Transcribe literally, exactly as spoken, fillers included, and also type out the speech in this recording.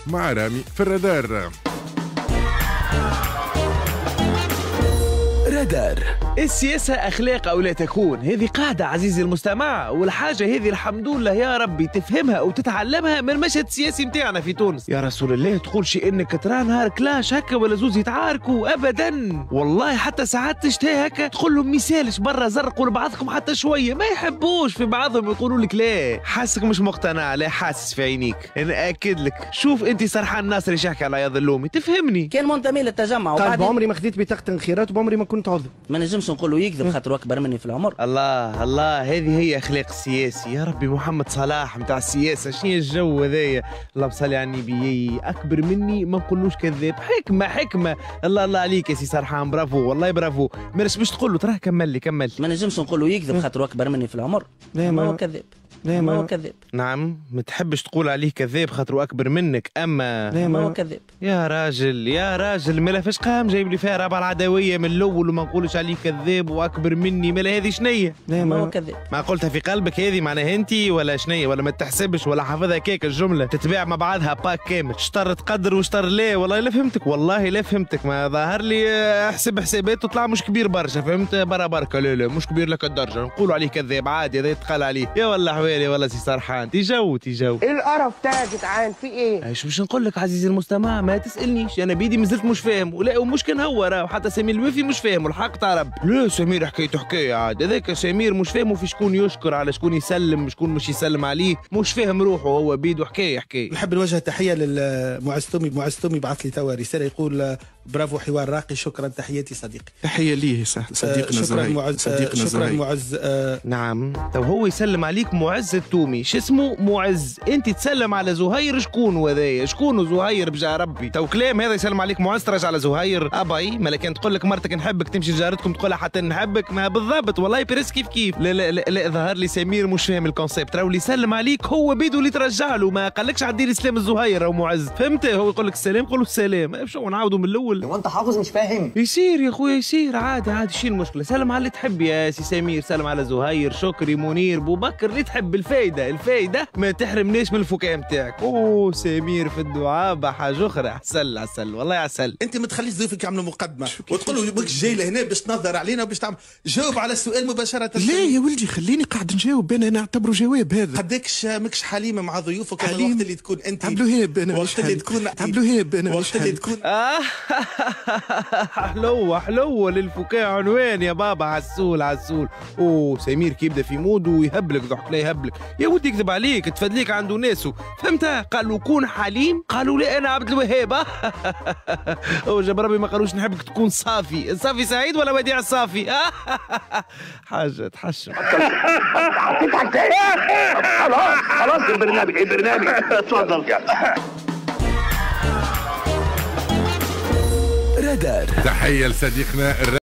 مع رامي في الرادار. رادار. السياسة أخلاق أو لا تكون، هذه قاعدة عزيزي المستمع، والحاجة هذه الحمد لله يا ربي تفهمها أو تتعلمها من المشهد السياسي متاعنا في تونس. يا رسول الله تقول شي إنك ترى نهار كلاش هكا ولا زوز يتعاركوا أبدا، والله حتى ساعات تشتهي هكا تقول لهم مثالش برا زرقوا لبعضكم حتى شوية، ما يحبوش في بعضهم يقولوا لك لا، حاسك مش مقتنع، لا حاسس في عينيك، نأكد لك. شوف أنت سرحان ناصر يحكي على عياض اللومي، تفهمني؟ كان منتمي للتجمع قال بعمري ما خديت بطاقة انخراط وبعمري ما كنت عضو. ما نجمش نقولوا يكذب خاطر اكبر مني في العمر. الله الله، هذه هي اخلاق السياسي. يا ربي محمد صلاح نتاع السياسه، شنو الجو هذايا؟ اللهم صل على النبي، اكبر مني ما نقولوش كذاب، حكمه حكمه. الله الله عليك يا سي سرحان، برافو والله برافو. ماناش باش تقول له تراه كمل لي كمل. ما نجمش نقولوا يكذب خاطر اكبر مني في العمر. لا ما هو كذاب. لا ما هو كذاب. نعم، ما تحبش تقول عليه كذاب خاطر اكبر منك، اما لا ما هو كذاب. يا راجل يا راجل، مالا فاش قام جايب لي فيها رابع العدويه من الاول وما نقولش عليه كذاب واكبر مني، مالا هذه شنية؟ لا ما هو كذاب. ما قلتها في قلبك هذه معناها انت ولا شنية؟ ولا ما تحسبش ولا حافظها كيك الجمله تتباع مع بعضها باك كامل، شطر تقدر وشطر لا. والله لا فهمتك، والله لا فهمتك، ما ظاهر لي احسب حسابات وطلع مش كبير برشا، فهمت؟ برا بركه. لا لا مش كبير لك الدرجه، نقولوا عليه كذاب عادي، هذا يتقال عليه. يا والله حوالي والله سي سرحان، تيجو تيجو. ايه القرف ده يا جدعان؟ في ايه؟ ايش باش نقول لك عزيزي المستمع، ما تسالنيش انا بيدي مازلت مش فاهم، ولا ومش كان هو راه حتى سمير الوفي مش فاهم، والحق تاع رب. لا سمير حكايته حكايه عاد، هذاك سمير مش فاهمه في شكون يشكر على شكون يسلم، شكون مش يسلم عليه، مش فاهم روحه هو بيدو حكايه حكايه. نحب نوجه تحيه للمعز تومي، معز تومي بعث لي توا رساله يقول برافو حوار راقي، شكرا تحياتي صديقي. تحيه ليه صديقنا شكرا معز، صديقنا شكرا معز. آه نعم تو هو يسلم عليك معز التومي، شو اسمه معز، انت تسلم على زهير، شكون هذايا؟ شكون زهير بجا ربي؟ تو كلام هذا يسلم عليك معز ترجع على زهير ابي، ما كان تقول لك مرتك نحبك تمشي لجارتكم تقولها حتى نحبك، ما بالضبط والله بريس كيف كيف. لا لا لا, لا ظهر لي سمير مش فاهم الكونسيبت، راهو اللي يسلم عليك هو بيدو اللي ترجع له، ما قالكش عدي سلام الزهير او معز، فهمت؟ هو يقول لك السلام قول له السلام، شو نعاودوا من الاول؟ هو انت حافظ مش فاهم؟ يصير يا اخويا يصير عادي عادي، شي المشكله؟ سلم على اللي تحب يا سي سمير، سلم على زهير شكري منير بو بكر اللي تحب، الفايده الفايده ما تحرمنيش من الفكاهه نتاعك. اوه سمير في الدعاء بحاجه اخرى، عسل عسل والله عسل. انت ما تخليش ضيوفك يعملوا مقدمه وتقول له ماكش جاي لهنا باش تنظر علينا وباش تعمل، جاوب على السؤال مباشره. لا يا ولدي خليني قاعد نجاوب، انا نعتبره جواب هذا. قداكش ماكش حليم مع ضيوفك وقت اللي تكون انت عبلوهاب، انا وقت اللي تكون عبلوهاب، انا وقت اللي تكون حلوه حلوه للفكاهه عنوان يا بابا، عسول عسول. اوه سمير كي يبدا في مود ويهبلك ضحك، لا يهبلك يا ودي يكذب عليك تفدليك عنده ناسه، فهمتها؟ قالوا كون حليم، قالوا لا انا عبد الوهاب. او جاب ربي ما قالوش نحبك تكون صافي، صافي سعيد ولا وديع الصافي؟ حاجه تحشم. خلاص خلاص البرنامج البرنامج اتفضل. رادار. تحيه لصديقنا